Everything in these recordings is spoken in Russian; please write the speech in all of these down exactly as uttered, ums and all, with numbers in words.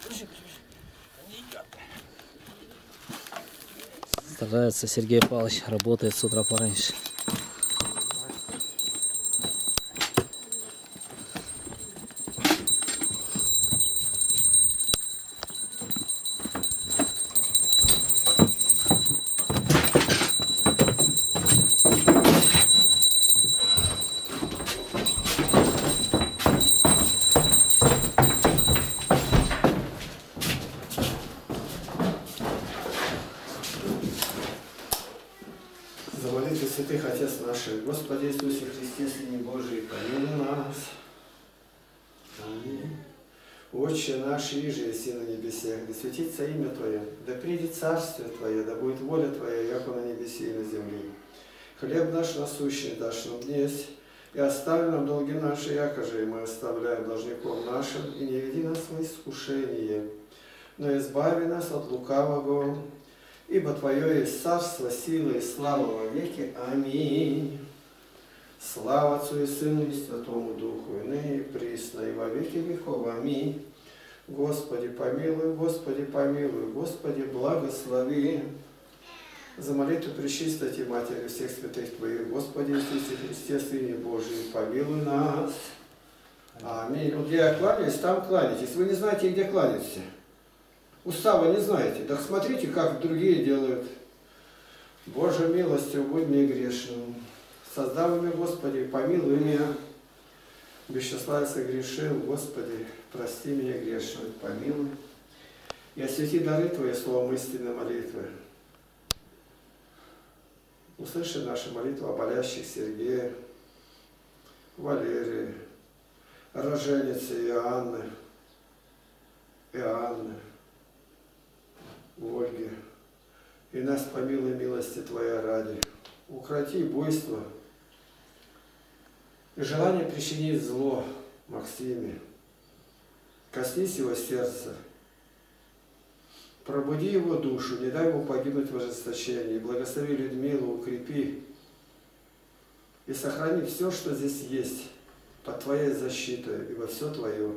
Старается Сергей Павлович, работает с утра пораньше. За молитвы святых Отец наших, Господи Иисусе Христе, Сыне Божий, помилуй нас. Аминь. Отче наш, иже еси на небесех, да светится имя Твое, да придет царствие Твое, да будет воля Твоя, яко на небесе и на земле. Хлеб наш насущный дашь нам днесь, и оставь нам долги наши, якоже и мы оставляем должником нашим, и не веди нас в искушение, но избави нас от лукавого. Ибо Твое есть царство, сила и слава во веки. Аминь. Слава Отцу и Сыну и Святому Духу, и ныне и присно, и во веки веков. Аминь. Господи, помилуй, Господи, помилуй, Господи, благослови. За молитву Пречистой Матери всех святых Твоих, Господи Иисусе Христе, Сыне Божий, помилуй нас. Аминь. Вот где я кланяюсь, там кланяйтесь. Вы не знаете, где кланяетесь. Устава не знаете. Так смотрите, как другие делают. Боже, милостью будь мне грешным. Создав меня, Господи, помилуй меня. Без числа согрешил, Господи, прости меня грешным, помилуй. И освети дары Твои словом истинной молитвы. Услыши наши молитвы о болящих Сергея, Валерии, роженице Иоанны, Иоанны, Ольге, и нас помилуй милости Твоя ради. Укроти буйство и желание причинить зло Максиме. Коснись его сердца, пробуди его душу, не дай ему погибнуть в ожесточении. Благослови Людмилу, укрепи и сохрани все, что здесь есть, под Твоей защитой, ибо все Твое.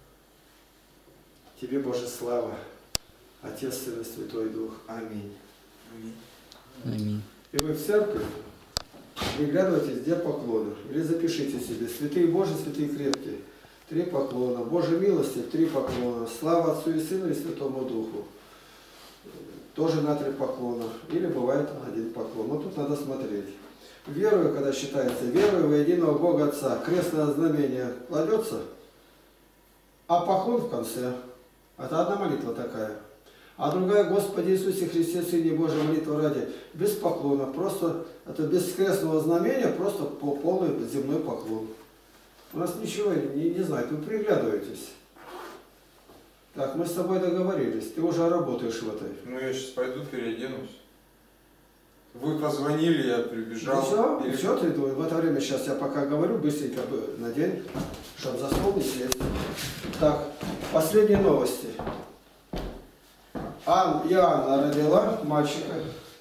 Тебе, Боже, слава. Отец, Сын и Святой Дух. Аминь. Аминь. Аминь. И вы в церковь выглядываете, где поклоны. Или запишите себе. Святые Божии, святые крепкие. Три поклона. Божьей милости, три поклона. Слава Отцу и Сыну и Святому Духу. Тоже на три поклона. Или бывает один поклон. Но тут надо смотреть. Верую, когда считается, верую во единого Бога Отца. Крестное знамение кладется, а поклон в конце. Это одна молитва такая. А другая, Господи Иисусе Христе, Сыне Божий, молитва ради, без поклона, просто, это без крестного знамения, просто по полный земной поклон. У нас ничего не, не знает, вы приглядываетесь. Так, мы с тобой договорились, ты уже работаешь в этой. Ну, я сейчас пойду переоденусь. Вы позвонили, я прибежал. Ну все, Или... все, ты в это время сейчас я пока говорю, быстренько надень, чтобы за стол не сесть. Так, последние новости. Ан, Иоанна родила мальчика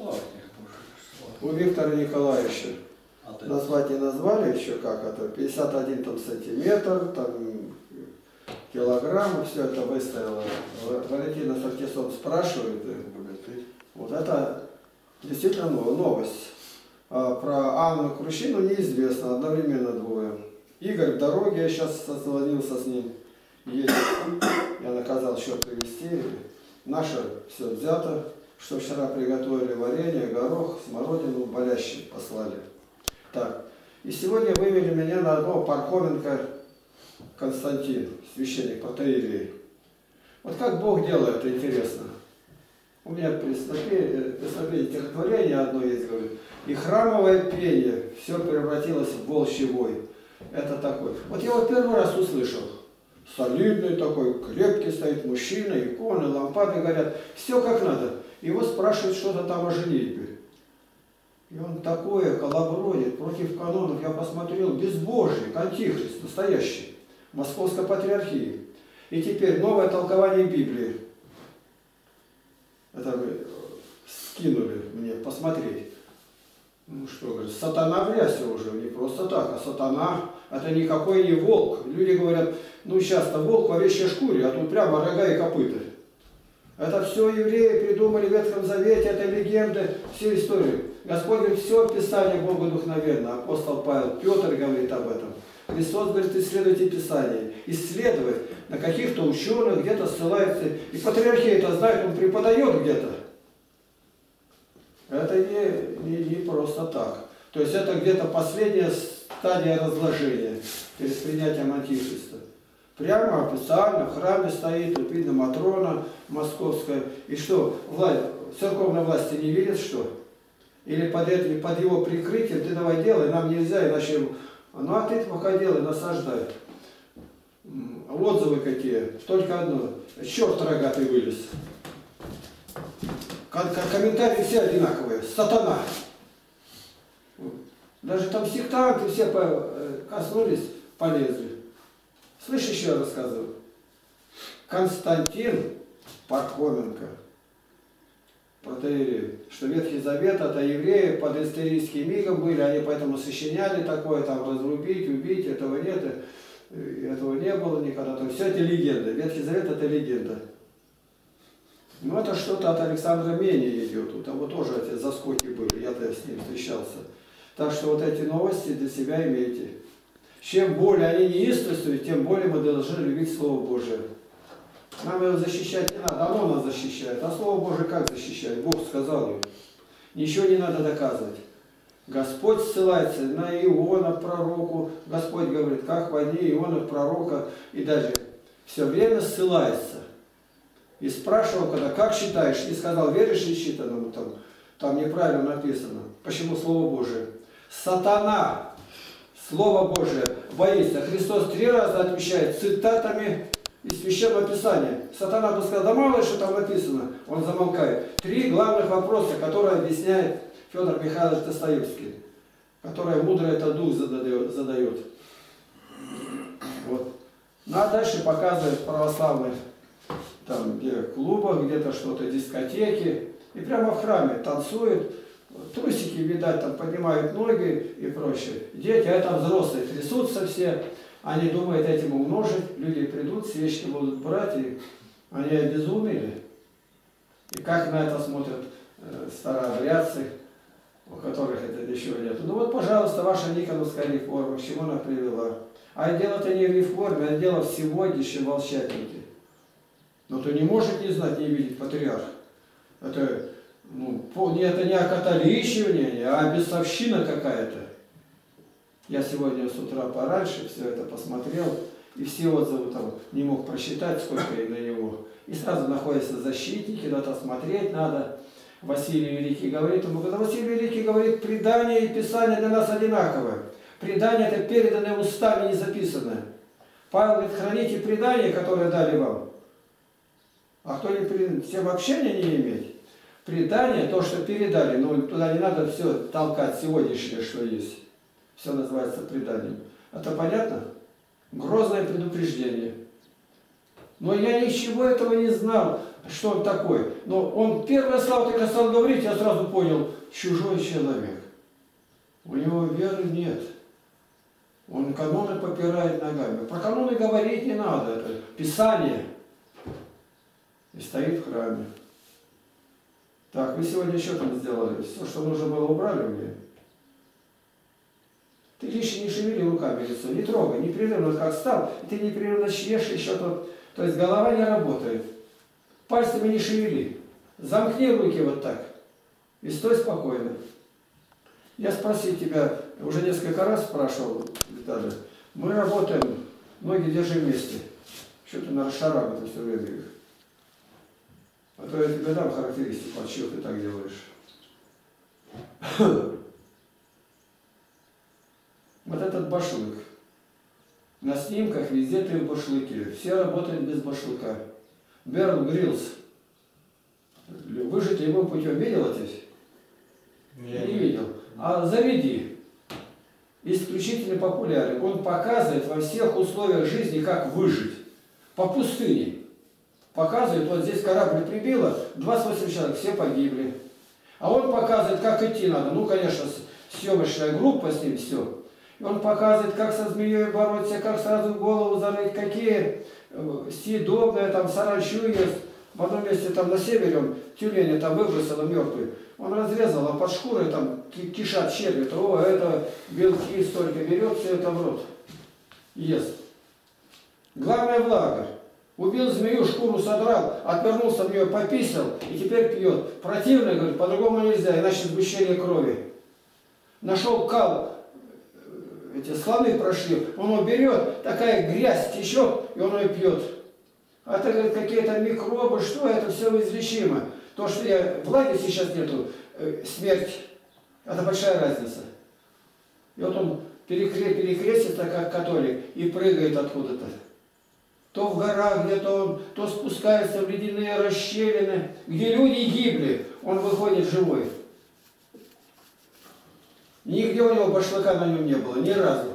у Виктора Николаевича. Назвать не назвали еще как это, пятьдесят один там, сантиметр, там, килограмм, все это выставила. Валентина Сартисон спрашивает, вот это действительно новость. А про Анну Крущину неизвестно, одновременно двое. Игорь в дороге, я сейчас созвонился с ним, едет, я наказал счет привезти. Наше все взято, что вчера приготовили варенье, горох, смородину, болящие послали. Так, и сегодня вывели меня на одного Пархоменко Константин, священник протоиерей. Вот как Бог делает, интересно. У меня песнопение, стихотворение одно есть, говорит, и храмовое пение все превратилось в волчий вой. Это такой. Вот я его первый раз услышал. Солидный такой, крепкий стоит мужчина, иконы, лампады горят. Все как надо. Его спрашивают что-то там о женитьбе. И он такое колобродит против канонов. Я посмотрел, безбожник, антихрист, настоящий. Московской патриархии. И теперь новое толкование Библии. Это скинули мне посмотреть. Ну что, говорит, сатана в рясе уже, не просто так, а сатана Это никакой не волк. Люди говорят, ну часто волк в овечьей шкуре, а тут прямо рога и копыта. Это все евреи придумали в Ветхом Завете, это легенды, все истории. Господь говорит, все Писание Богу вдохновенно. Апостол Павел, Петр говорит об этом. Христос говорит, исследуйте Писание. Исследовать на каких-то ученых, где-то ссылается. И патриархия это знает, он преподает где-то. Это не, не, не просто так. То есть это где-то последняя стадия разложения перед принятием Антихриста. Прямо официально в храме стоит, вот видно, Матрона московская. И что, власть, церковной власти не видит, что? Или под, это, под его прикрытием ты давай делай, нам нельзя, иначе... Ну а ты пока делай, насаждай. Отзывы какие? Только одно. Черт рогатый вылез. Комментарии все одинаковые. Сатана. Даже там сектанты все коснулись, полезли. Слышь, еще рассказываю. Константин Пархоменко, протоиерей, что Ветхий Завет это евреи под историческим мигом были, они поэтому сочиняли такое, там разрубить, убить, этого нет, этого не было никогда. То есть все это легенда. Ветхий Завет это легенда. Ну это что-то от Александра Мения идет. У того тоже эти заскоки были, я-то с ним встречался. Так что вот эти новости для себя имейте. Чем более они неистовствуют, тем более мы должны любить Слово Божие. Нам его защищать не надо, оно нас защищает. А Слово Божие как защищает? Бог сказал им. Ничего не надо доказывать. Господь ссылается на Иона, пророку. Господь говорит, как в дни Иона, пророка. И даже все время ссылается. И спрашивал, когда, как считаешь? И сказал, веришь ли считанному? Там, там неправильно написано. Почему Слово Божие? Сатана, Слово Божие, боится. Христос три раза отвечает цитатами из Священного Писания. Сатана бы сказал, да мало ли, что там написано. Он замолкает. Три главных вопроса, которые объясняет Федор Михайлович Достоевский, которые мудро этот дух задает. Вот. Ну а дальше показывает православных там, где клубах, где-то что-то, дискотеки. И прямо в храме танцуют. Трусики, видать, там поднимают ноги и прочее. Дети, а там взрослые трясутся все. Они думают этим умножить. Люди придут, свечки будут брать, и они обезумели. И как на это смотрят э, старообрядцы, у которых это еще нет. Ну вот, пожалуйста, ваша Никоновская реформа, к чему она привела. А дело-то не в реформе, а дело в сегодняшнем волшебнике. Но ты не может не знать, не видеть патриарх. Это, ну, это не окатоличивание, а бесовщина какая-то. Я сегодня с утра пораньше все это посмотрел, и все отзывы там не мог просчитать, сколько и на него. И сразу находятся защитники, надо смотреть надо. Василий Великий говорит ему, когда Василий Великий говорит, предание и писание для нас одинаковое. Предание это переданное устами, не записанное. Павел говорит, храните предание, которое дали вам. А кто не предает, всем общения не иметь. Предание, то, что передали, но туда не надо все толкать сегодняшнее, что есть. Все называется преданием. Это понятно? Грозное предупреждение. Но я ничего этого не знал, что он такой. Но он первое слово, когда стал говорить, я сразу понял, чужой человек. У него веры нет. Он каноны попирает ногами. Про каноны говорить не надо. Это Писание. И стоит в храме. Так, вы сегодня что там сделали? Все, что нужно было, убрали мне? Ты лишь не шевели руками лицо, не трогай, непрерывно как стал, и ты непрерывно шьешь еще тут. То есть голова не работает. Пальцами не шевели. Замкни руки вот так. И стой спокойно. Я спросил тебя, уже несколько раз спрашивал, Виталий, мы работаем, ноги держи вместе. Что ты на расшарагу все время их? А то я тебе дам характеристику, от чего ты так делаешь. Вот этот башлык. На снимках везде три башлыки. Все работают без башлыка. Берл Гриллс. Выжить любым путем. Видел это? Не, не видел. А заведи. Исключительно популярен. Он показывает во всех условиях жизни, как выжить. По пустыне. Показывает, вот здесь корабль прибило, двадцать восемь человек, все погибли. А он показывает, как идти надо. Ну, конечно, съемочная группа с ним, все. И он показывает, как со змеей бороться, как сразу голову зарыть, какие съедобные, там саранчу ест. В одном месте там на севере он тюленя там выбросил мертвый. Он разрезал, а под шкурой там кишат черви. О, это белки столько берет, все это в рот. Ест. Главное влага. Убил змею, шкуру содрал, отвернулся в нее, пописал и теперь пьет. Противно, говорит, по-другому нельзя, иначе сгущение крови. Нашел кал, эти слоны прошли, он его берет, такая грязь течет, и он ее пьет. А это, говорит, какие-то микробы, что это все излечимо. То, что я влаги сейчас нету, э, смерть, это большая разница. И вот он перекре, перекрестится, как католик, и прыгает откуда-то. То в горах где-то он, то спускается в ледяные расщелины, где люди гибли, он выходит живой. Нигде у него башлыка на нем не было, ни разу.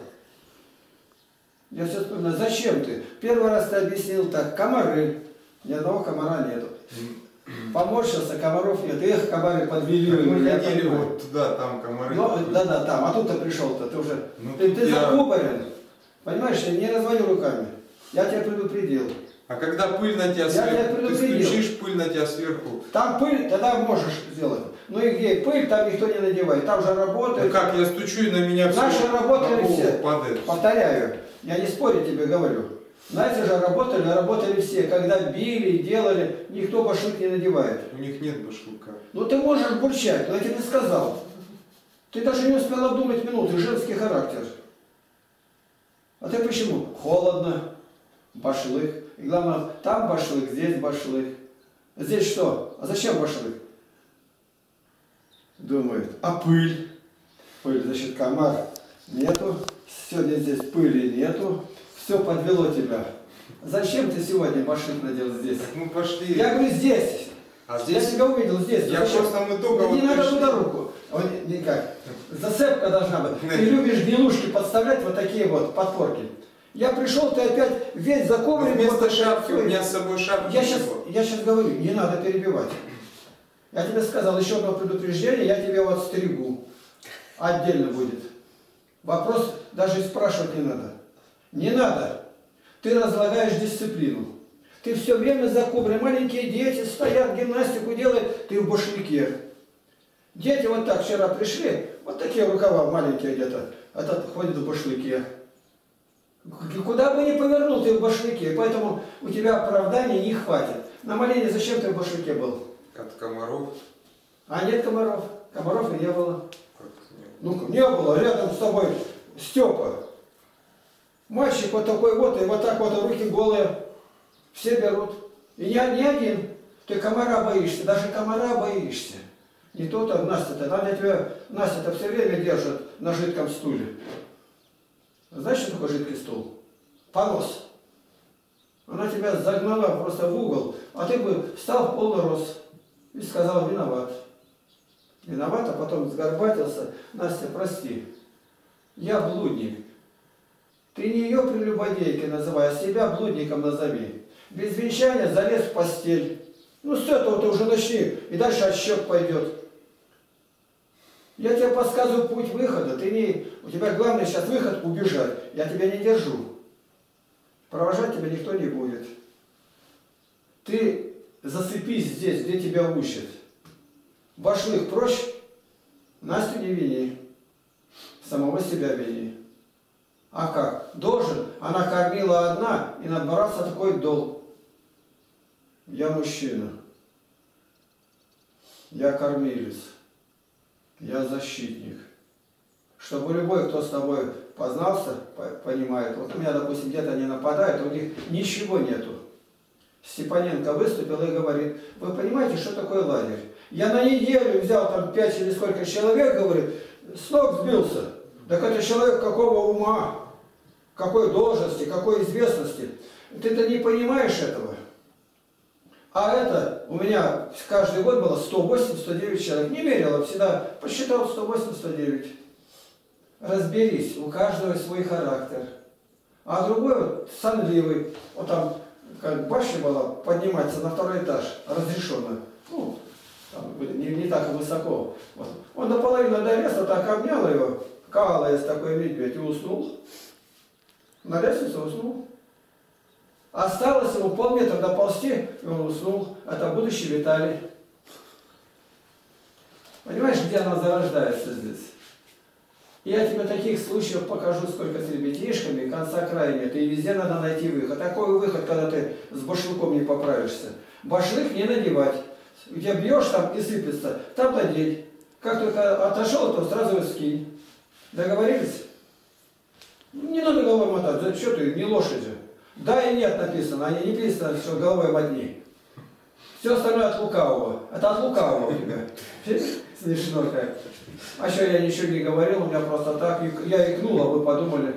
Я все вспоминаю, зачем ты? Первый раз ты объяснил так, комары. Ни одного комара нету. Поморщился, комаров нет. Эх, комары подвели. Мы ходили вот туда, там комары. Да-да, там. А тут ты пришел-то, ты уже... Ну, ты ты я... закупорен. Понимаешь, я не разводи руками. Я тебя предупредил. А когда пыль на тебя я сверху, тебя ты стучишь, пыль на тебя сверху. Там пыль, тогда можешь сделать. Ну и где пыль, там никто не надевает. Там же работает. Ну как, я стучу, и на меня все Наши работали все. Падает. Повторяю, я не спорю тебе, говорю. Знаете же, работали, работали все. Когда били, делали, никто башлык не надевает. У них нет башлыка. Ну ты можешь бурчать, но я тебе сказал. Ты даже не успел обдумать минуты, женский характер. А ты почему? Холодно, башлык. И главное, там башлык, здесь башлык. Здесь что? А зачем башлык? Думает, а пыль? Пыль, значит, комар нету. Сегодня здесь пыли нету. Все подвело тебя. Зачем ты сегодня башлык надел здесь? Так мы пошли. Я говорю, здесь. А здесь... Я тебя увидел здесь. Я Зачем? просто мы только Да вот не надо пришли. туда руку. Он, никак. Зацепка должна быть. Нет. Ты любишь гнилушки подставлять, вот такие вот подпорки. Я пришел, ты опять весь заковырен. Вместо вот шапки, такой. у меня с собой шапки. Я сейчас, я сейчас говорю, не надо перебивать. Я тебе сказал, еще одно предупреждение, я тебе вот стригу. Отдельно будет. Вопрос даже и спрашивать не надо. Не надо. Ты разлагаешь дисциплину. Ты все время закубрен. Маленькие дети стоят, гимнастику делают, ты в башляке. Дети вот так вчера пришли, вот такие рукава маленькие где-то, этот ходит в башляке. Куда бы ни повернул, ты в башляке, поэтому у тебя оправданий не хватит. На молении зачем ты в башляке был? От комаров. А нет комаров. Комаров и не было. Как нет? Ну, не было. Рядом с тобой Степа. Мальчик вот такой вот, и вот так вот руки голые. Все берут. И не, не один. Ты комара боишься, даже комара боишься. Не то-то, Настя-то, надо тебя, Настя-то все время держит на жидком стуле. Знаешь, что такое жидкий стул? Понос. Она тебя загнала просто в угол, а ты бы встал в полный рост и сказал, виноват. Виноват, а потом сгорбатился. Настя, прости, я блудник. Ты не ее прелюбодейкой называй, а себя блудником назови. Без венчания залез в постель. Ну с этого ты уже начни, и дальше отсчет пойдет. Я тебе подсказываю путь выхода. Ты не... У тебя главный сейчас выход убежать. Я тебя не держу. Провожать тебя никто не будет. Ты засыпись здесь, где тебя учат. Башлык прочь, Настю не вини. Самого себя вини. А как? Должен. Она кормила одна, и набрался такой долг. Я мужчина. Я кормилец. Я защитник. Чтобы любой, кто с тобой познался, понимает. Вот у меня, допустим, где-то они нападают, у них ничего нету. Степаненко выступил и говорит, вы понимаете, что такое лагерь? Я на неделю взял там пять или сколько человек, говорит, с ног сбился. Так это человек какого ума, какой должности, какой известности. Ты-то не понимаешь этого. А это у меня каждый год было сто восемь — сто девять человек. Не мерила, всегда посчитал сто восемь — сто девять. Разберись, у каждого свой характер. А другой вот сонливый, вот там, как башня была, подниматься на второй этаж, разрешенно. Ну, там, не, не так высоко. Вот. Он наполовину долез, вот так обнял его, кавалась такой медведь и уснул. На лестнице уснул. Осталось ему полметра доползти, и он уснул. Это будущий Виталий. Понимаешь, где она зарождается здесь? Я тебе таких случаев покажу, сколько с ребятишками, конца края нет. И везде надо найти выход. Такой выход, когда ты с башлыком не поправишься. Башлык не надевать. У тебя бьешь там и сыпется, там надеть. Как только отошел, то сразу и скинь. Договорились? Не надо головой мотать. Да что ты, не лошади. Да и нет написано, они не писано, что головой мотни. Все остальное от лукавого. Это от лукавого у тебя. Смешно как. А что я ничего не говорил, у меня просто так, я икнул, а вы подумали.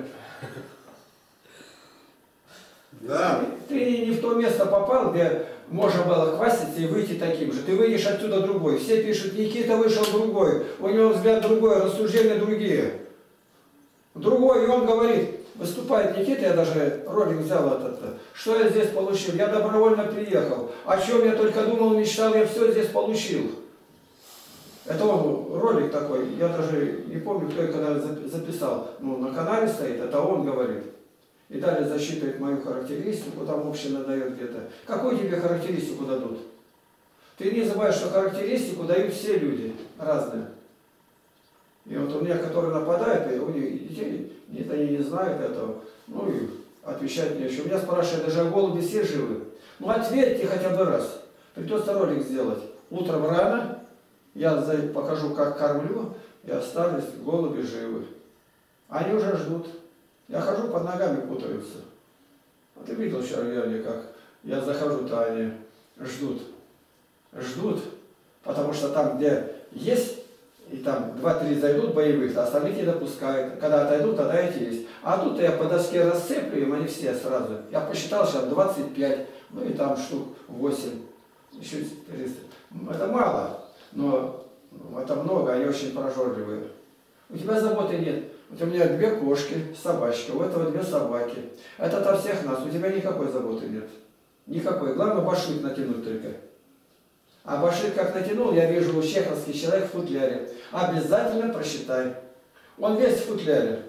Да. Ты не в то место попал, где можно было хвастаться и выйти таким же. Ты выйдешь отсюда другой. Все пишут, Никита вышел другой, у него взгляд другой, рассуждения другие. Другой, и он говорит, выступает Никита, я даже ролик взял этот, что я здесь получил, я добровольно приехал, о чем я только думал, мечтал, я все здесь получил. Это он, ролик такой, я даже не помню, кто его когда записал, ну, на канале стоит, это он говорит. И далее засчитывает мою характеристику, там община дает где-то. Какую тебе характеристику дадут? Ты не забывай, что характеристику дают все люди разные. И вот у меня, которые нападают, и у них детей, нет, они не знают этого, ну и отвечать нечего. Меня спрашивают, даже голуби все живы. Ну ответьте хотя бы раз. Придется ролик сделать. Утром рано, я покажу, как кормлю, и остались голуби живы. Они уже ждут. Я хожу, под ногами путаются. А ты видел вчера, Георгий, как я захожу-то, они ждут. Ждут, потому что там, где есть, и там два-три зайдут боевых, а остальных не допускают. Когда отойдут, тогда эти есть. А тут я по доске рассыплю им, они все сразу. Я посчитал, что двадцать пять, ну и там штук восемь. Еще триста. Это мало, но это много, они очень прожорливые. У тебя заботы нет. Вот у меня две кошки, собачки, у этого две собаки. Это от всех нас, у тебя никакой заботы нет. Никакой. Главное башлык натянуть только. А башлык как натянул, я вижу у чеховский человек в футляре. Обязательно просчитай. Он весь в футляре.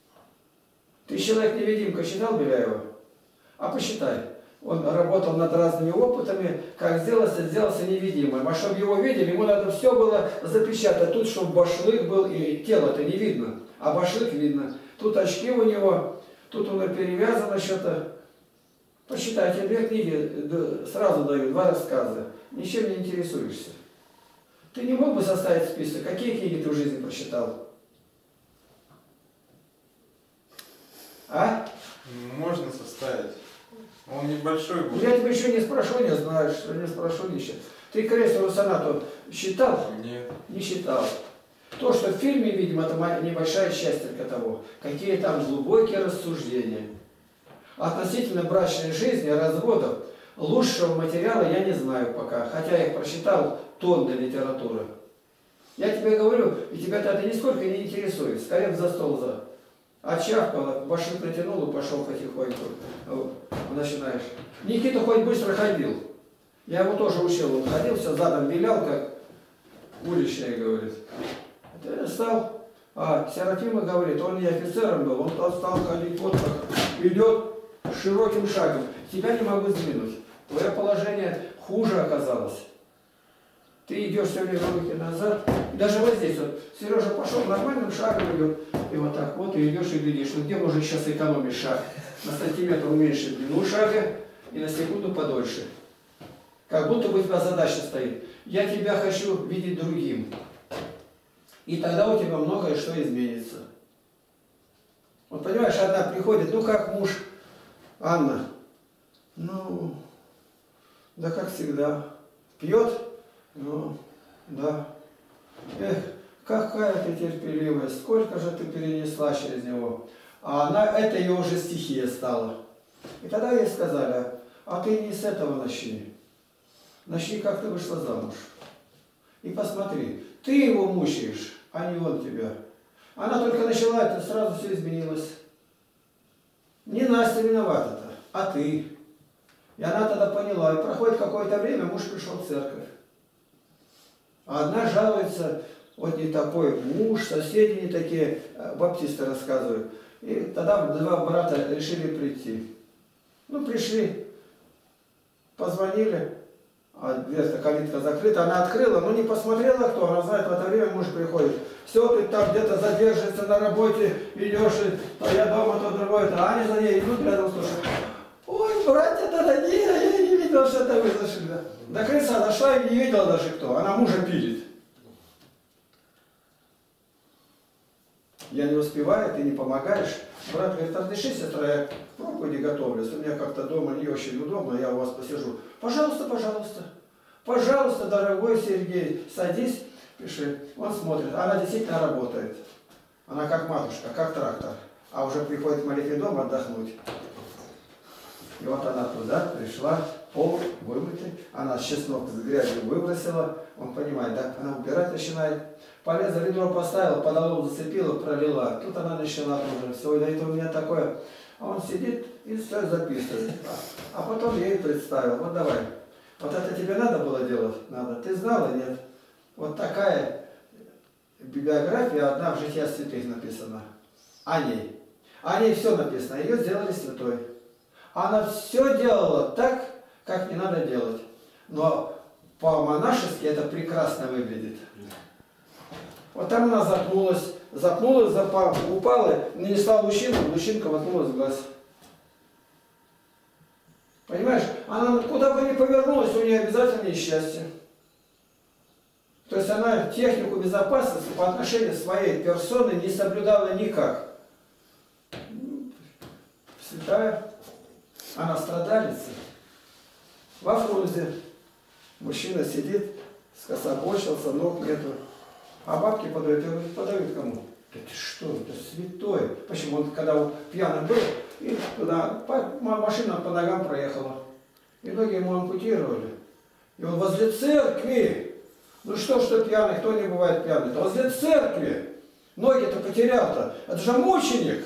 Ты человек-невидимка читал Беляева? А посчитай. Он работал над разными опытами, как сделался, сделался невидимым. А чтобы его видели, ему надо все было запечатать. Тут, чтобы башлык был, и тело-то не видно, а башлык видно. Тут очки у него, тут он перевязано что-то. Посчитайте, две книги сразу даю, два рассказа. Ничем не интересуешься. Ты не мог бы составить список, какие книги ты в жизни прочитал? А? Можно составить. Он небольшой будет. Я тебя еще не спрошу, не знаешь, не спрошу ничего. Ты крестную сонату считал? Нет. Не считал. То, что в фильме, видимо, это небольшая часть только того. Какие там глубокие рассуждения. Относительно брачной жизни, разводов, лучшего материала я не знаю пока. Хотя я их прочитал тонны литературы. Я тебе говорю, и тебя это нисколько не интересует. Скорее за стол за. Отчавкала, башлык натянул и пошел потихоньку. Начинаешь. Никита хоть быстро ходил. Я его тоже учил. Он ходил, все задом вилял, как уличный, говорит. Ты стал, а Серафима говорит, он не офицером был, он стал ходить вот так, идет широким шагом. Тебя не могу сдвинуть. Твое положение хуже оказалось. Ты идешь все время руки назад. И даже вот здесь вот. Сережа пошел нормальным шагом идет. И вот так вот и идешь и глядишь. Ну где можешь сейчас экономить шаг? На сантиметр уменьшить длину шага и на секунду подольше. Как будто бы у тебя задача стоит. Я тебя хочу видеть другим. И тогда у тебя многое что изменится. Вот понимаешь, одна приходит, ну как муж Анна? Ну, да как всегда. Пьет? Ну, да. Эх, какая ты терпеливая, сколько же ты перенесла через него. А она, это ее уже стихия стала. И тогда ей сказали, а ты не с этого начни. Начни, как ты вышла замуж. И посмотри, ты его мучаешь, а не он тебя. Она только начала, это сразу все изменилось. Не Настя виновата-то, а ты. И она тогда поняла, и проходит какое-то время, муж пришел в церковь. А одна жалуется, вот не такой муж, соседи не такие, баптисты рассказывают. И тогда два брата решили прийти. Ну, пришли, позвонили, а дверь-то, калитка закрыта, она открыла, но не посмотрела кто, она знает, в это время муж приходит. Все, ты там где-то задержишься на работе, идешь, то я дома, то другое, то они за ней идут рядом, слушают. Ой, братья дорогие, я не видел, что это вы зашли. Да? До крыльца дошла и не видела даже кто, она мужа пилит. Я не успеваю, ты не помогаешь. Брат говорит, разреши, сестра, я к проповеди готовлюсь, у меня как-то дома не очень удобно, я у вас посижу. Пожалуйста, пожалуйста, пожалуйста, дорогой Сергей, садись, пиши. Он смотрит, она действительно работает. Она как матушка, как трактор, а уже приходит в молитве дом отдохнуть. И вот она туда пришла, пол вымытый, она чеснок с грязью выбросила, он понимает, да, она убирать начинает. Полезла, ведро поставила, подолом зацепила, пролила. Тут она начала уже, все, да это у меня такое. А он сидит и все записывает. А, а потом я ей представил, вот давай, вот это тебе надо было делать? Надо. Ты знала, нет? Вот такая библиография одна в «Жития святых» написана. О ней. О ней все написано, ее сделали святой. Она все делала так, как не надо делать. Но по-монашески это прекрасно выглядит. Вот там она запнулась, запнулась, запала, упала, нанесла лучинку, лучинка воткнулась в глаз. Понимаешь, она куда бы ни повернулась, у нее обязательно несчастье. То есть она технику безопасности по отношению к своей персоны не соблюдала никак. Святая, она страдалица. Во Фрунзе мужчина сидит, скособочился, ног нету. А бабки подают, я говорю, подают кому? Да ты что, это святой. Почему? Он когда он пьяный был, и туда машина по ногам проехала. И ноги ему ампутировали. И он возле церкви. Ну что, что пьяный, кто не бывает пьяный? -то? Возле церкви. Ноги-то потерял-то. Это же мученик.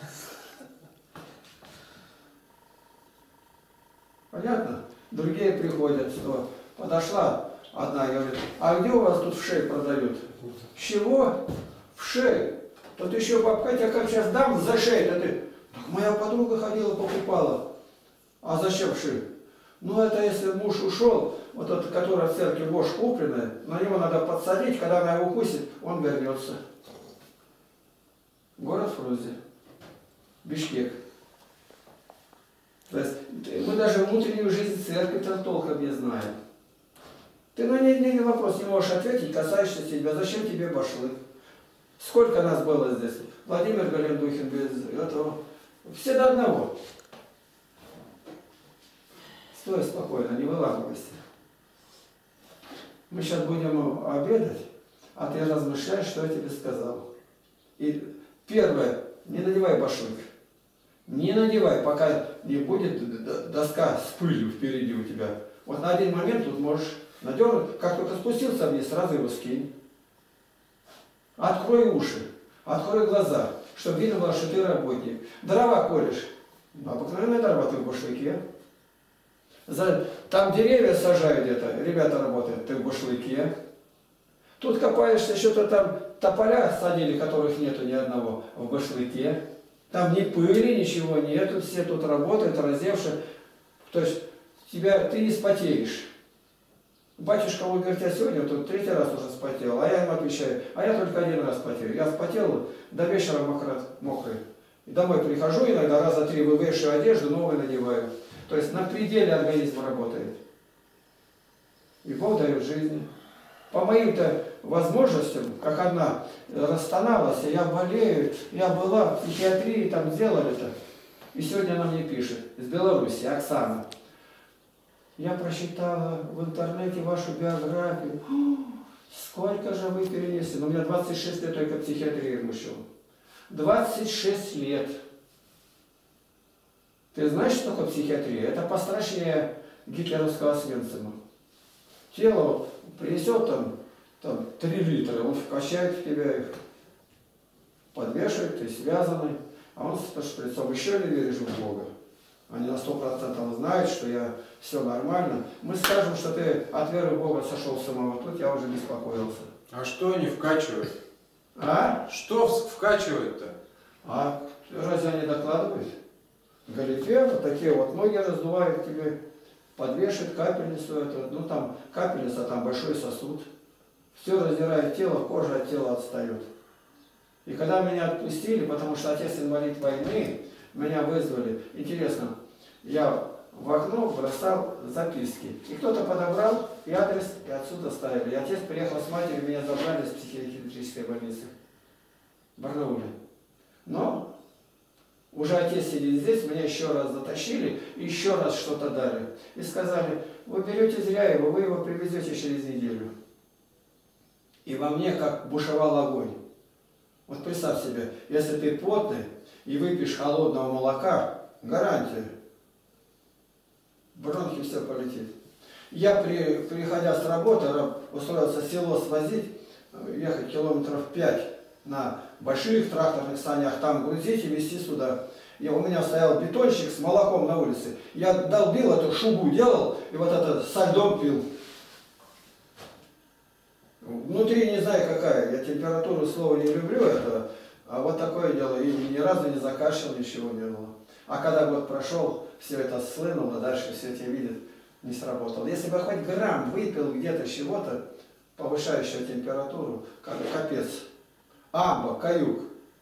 Понятно? Другие приходят, что подошла одна, говорит, а где у вас тут вшей продают? Чего? Вшей. Тут еще бабка, я как сейчас дам за шею, то ты. Так моя подруга ходила, покупала. А зачем вшей? Ну это если муж ушел, вот этот, который в церкви вошь купленная, на него надо подсадить, когда она его укусит, он вернется. Город Фрунзе. Бишкек. То есть мы даже внутреннюю жизнь церкви толком не знаем. Ты на ней не вопрос не можешь ответить, касаешься себя. Зачем тебе башлык? Сколько нас было здесь? Владимир Галендухин без этого. Все до одного. Стой спокойно, не выламывайся. Мы сейчас будем обедать, а ты размышляешь, что я тебе сказал. И первое, не надевай башлык. Не надевай, пока не будет доска с пылью впереди у тебя. Вот на один момент тут можешь надернуть, как только спустился вниз, сразу его скинь. Открой уши, открой глаза, чтобы видно было, что ты работник. Дрова колешь. Обыкновенные дрова ты в башлыке. За... Там деревья сажают где-то, ребята работают, ты в башлыке. Тут копаешься, что-то там тополя садили, которых нету ни одного, в башлыке. Там ни пыли, ничего нету, все тут работают, раздевшие. То есть тебя, ты не спотеешь. Батюшка, он говорит, я сегодня тут третий раз уже спотел, а я ему отвечаю, а я только один раз спотел. Я спотел, до вечера мокрый, мокрый. И домой прихожу иногда, раза три вывешиваю одежду, новую надеваю. То есть на пределе организм работает. И Бог дает жизни. По моим-то возможностям, как одна расстановилась, я болею, я была в психиатрии, там сделали-то. И сегодня она мне пишет, из Беларуси, Оксана. Я прочитала в интернете вашу биографию. Сколько же вы перенесли? Но у меня двадцать шесть лет только психиатрии мучил. двадцать шесть лет. Ты знаешь, что такое психиатрия? Это пострашнее гитлеровского Освенцима. Тело принесет там, там три литра, он вкачает в тебя их, подвешивает, ты связанный, а он со шприцом. Еще не веришь в Бога? Они на сто процентов знают, что я все нормально. Мы скажем, что ты от веры в Бога сошел с ума, вот тут я уже беспокоился. А что они вкачивают? А? Что в- вкачивают-то? А разве они докладывают? Галифе, вот такие вот ноги раздувают тебе, подвешивают капельницу, это, ну там капельница, там большой сосуд. Все раздирает тело, кожа от тела отстает. И когда меня отпустили, потому что отец инвалид войны, меня вызвали, интересно, я в окно бросал записки. И кто-то подобрал и адрес, и отсюда ставили. И отец приехал с матерью, меня забрали с психиатрической больницы в Барнауле. Но уже отец сидит здесь, меня еще раз затащили, и еще раз что-то дали. И сказали, вы берете зря его, вы его привезете через неделю. И во мне как бушевал огонь. Вот представь себе, если ты потный и выпьешь холодного молока, гарантия, бронхи все полетит. Я, при, приходя с работы, устроился в село свозить, ехать километров пять на больших тракторных санях, там грузить и везти сюда. И у меня стоял бетонщик с молоком на улице. Я долбил эту шубу, делал, и вот это со льдом пил. Внутри не знаю какая, я температуру слова не люблю этого, а вот такое дело, и ни разу не закашлял, ничего не было. А когда год прошел, все это слынуло, дальше все это видят, не сработало. Если бы хоть грамм выпил где-то чего-то, повышающего температуру, капец. Амба, каюк.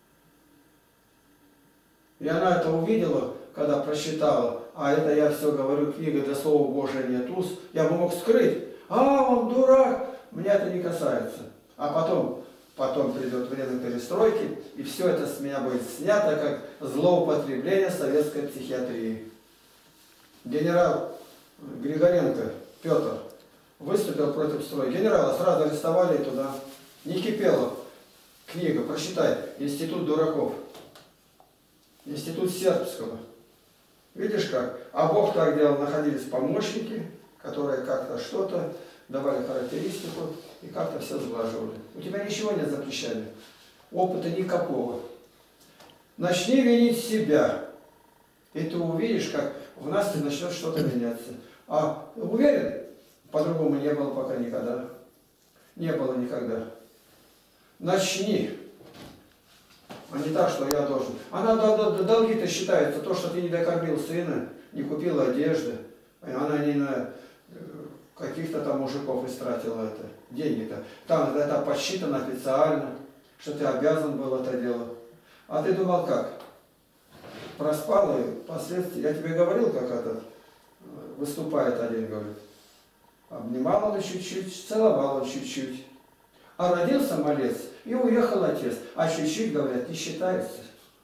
И она это увидела, когда прочитала, а это я все говорю, книга для Слова Божия нет уз, я бы мог скрыть, а он дурак, меня это не касается. А потом, потом придет время перестройки, и все это с меня будет снято, как злоупотребление советской психиатрии. Генерал Григоренко Петр выступил против строя. Генерала сразу арестовали туда. Не кипело. Книга, прочитай. Институт дураков. Институт сербского. Видишь как? А Бог так делал, находились помощники, которые как-то что-то давали характеристику и как-то все сглаживали. У тебя ничего не запрещали. Опыта никакого. Начни винить себя. И ты увидишь, как в нас начнет что-то меняться. А уверен? По-другому не было пока никогда. Не было никогда. Начни. А не так, что я должен. Она долги-то считается, то, что ты не докормил сына, не купил одежды. Она не на каких-то там мужиков истратила это. Деньги-то. Там это подсчитано официально, что ты обязан был это делать. А ты думал как? Проспал и последствия. Я тебе говорил, как этот выступает один, говорит. Обнимал он чуть-чуть, целовал он чуть-чуть. А родился малец, и уехал отец. А чуть-чуть, говорят, не считается.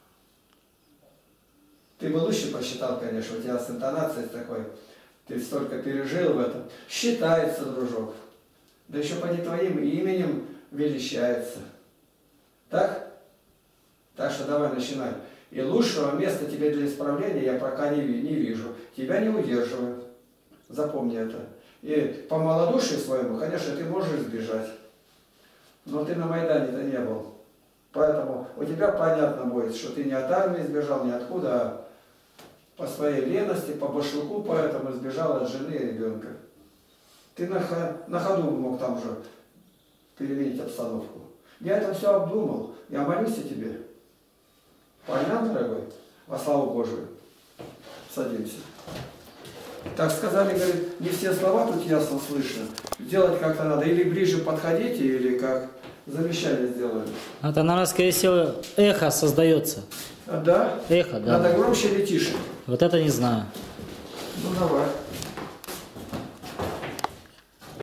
Ты бы лучше посчитал, конечно, у тебя с интонацией такой. Ты столько пережил в этом. Считается, дружок. Да еще поди твоим именем величается. Так? Так что давай начинай. И лучшего места тебе для исправления я пока не, не вижу. Тебя не удерживают. Запомни это. И по малодушию своему, конечно, ты можешь сбежать. Но ты на Майдане-то не был. Поэтому у тебя понятно будет, что ты не от армии сбежал, не откуда, а по своей лености, по башлыку, поэтому сбежал от жены и ребенка. Ты на, на ходу мог там же переменить обстановку. Я это все обдумал. Я молюсь о тебе. Понятно, дорогой? Во славу Божию. Садимся. Так сказали, говорит, не все слова тут ясно слышно. Делать как-то надо. Или ближе подходите, или как замечание сделали. Это, наверное, скорее всего, эхо создается. А, да? Эхо, да. Надо громче или тише? Вот это не знаю. Ну давай.